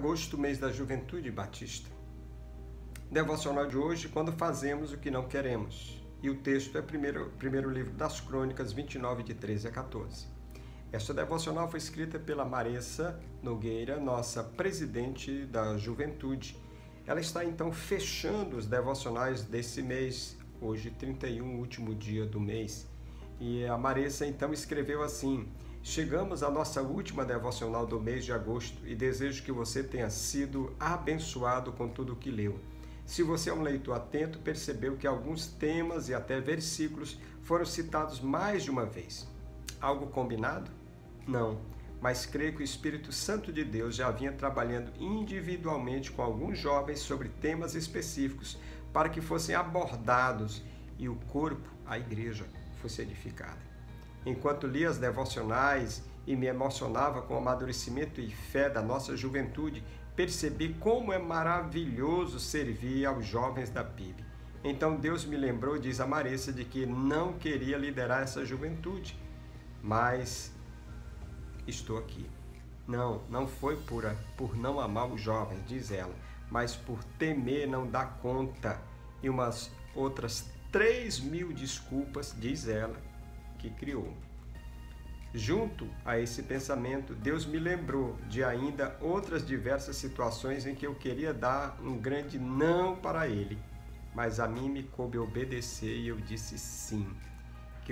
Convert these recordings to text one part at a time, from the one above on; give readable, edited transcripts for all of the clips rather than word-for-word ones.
agosto, mês da Juventude Batista. Devocional de hoje, quando fazemos o que não queremos. E o texto é primeiro livro das Crônicas, 29, de 13 a 14. Esta devocional foi escrita pela Maressa Nogueira, nossa presidente da Juventude. Ela está então fechando os devocionais desse mês, hoje 31, último dia do mês. E a Maressa então escreveu assim: chegamos à nossa última devocional do mês de agosto e desejo que você tenha sido abençoado com tudo o que leu. Se você é um leitor atento, percebeu que alguns temas e até versículos foram citados mais de uma vez. Algo combinado? Não, mas creio que o Espírito Santo de Deus já vinha trabalhando individualmente com alguns jovens sobre temas específicos para que fossem abordados e o corpo, a igreja, fosse edificada. Enquanto lia as devocionais e me emocionava com o amadurecimento e fé da nossa juventude, percebi como é maravilhoso servir aos jovens da PIB. Então Deus me lembrou, diz a Maressa, de que não queria liderar essa juventude, mas estou aqui. Não foi por não amar os jovens, diz ela, mas por temer não dar conta e umas outras 3.000 desculpas, diz ela, que criou. Junto a esse pensamento, Deus me lembrou de ainda outras diversas situações em que eu queria dar um grande não para Ele, mas a mim me coube obedecer e eu disse sim. Que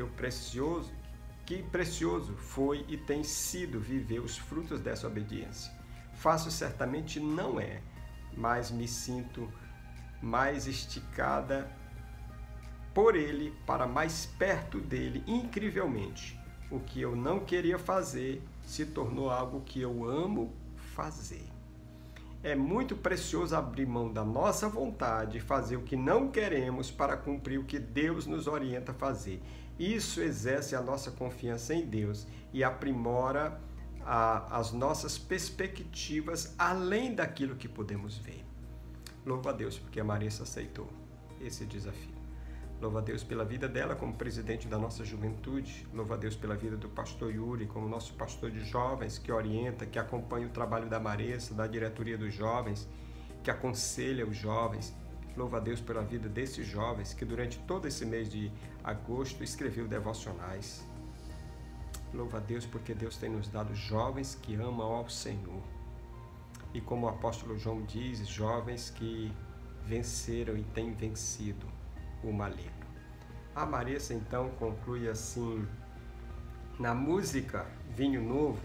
precioso foi e tem sido viver os frutos dessa obediência. Fácil certamente não é, mas me sinto mais esticada por Ele, para mais perto dele, incrivelmente. O que eu não queria fazer se tornou algo que eu amo fazer. É muito precioso abrir mão da nossa vontade e fazer o que não queremos para cumprir o que Deus nos orienta a fazer. Isso exerce a nossa confiança em Deus e aprimora as nossas perspectivas além daquilo que podemos ver. Louvo a Deus porque a Maressa aceitou esse desafio. Louvo a Deus pela vida dela como presidente da nossa juventude. Louvo a Deus pela vida do pastor Yuri, como nosso pastor de jovens, que orienta, que acompanha o trabalho da Maressa, da diretoria dos jovens, que aconselha os jovens. Louvo a Deus pela vida desses jovens, que durante todo esse mês de agosto escreveu devocionais. Louvo a Deus porque Deus tem nos dado jovens que amam ao Senhor. E como o apóstolo João diz, jovens que venceram e têm vencido o maligno. A Maressa então conclui assim, na música Vinho Novo,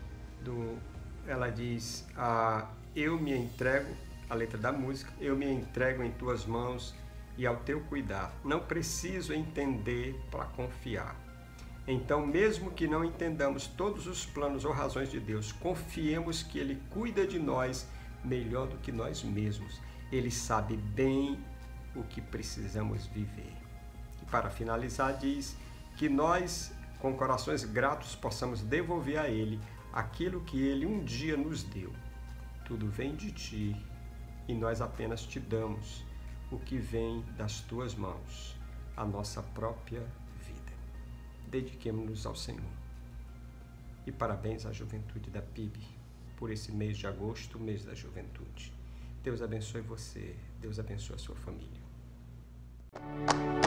ela diz, eu me entrego, a letra da música, eu me entrego em tuas mãos e ao teu cuidar, não preciso entender para confiar. Então, mesmo que não entendamos todos os planos ou razões de Deus, confiemos que Ele cuida de nós melhor do que nós mesmos. Ele sabe bem o que precisamos viver. E para finalizar, diz que nós, com corações gratos, possamos devolver a Ele aquilo que Ele um dia nos deu. Tudo vem de Ti e nós apenas Te damos o que vem das Tuas mãos, a nossa própria vida. Dediquemo-nos ao Senhor. E parabéns à juventude da PIB por esse mês de agosto, mês da juventude. Deus abençoe você, Deus abençoe a sua família.